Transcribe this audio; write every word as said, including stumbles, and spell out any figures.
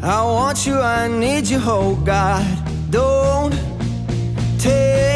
I want you, I need you, oh God. Don't take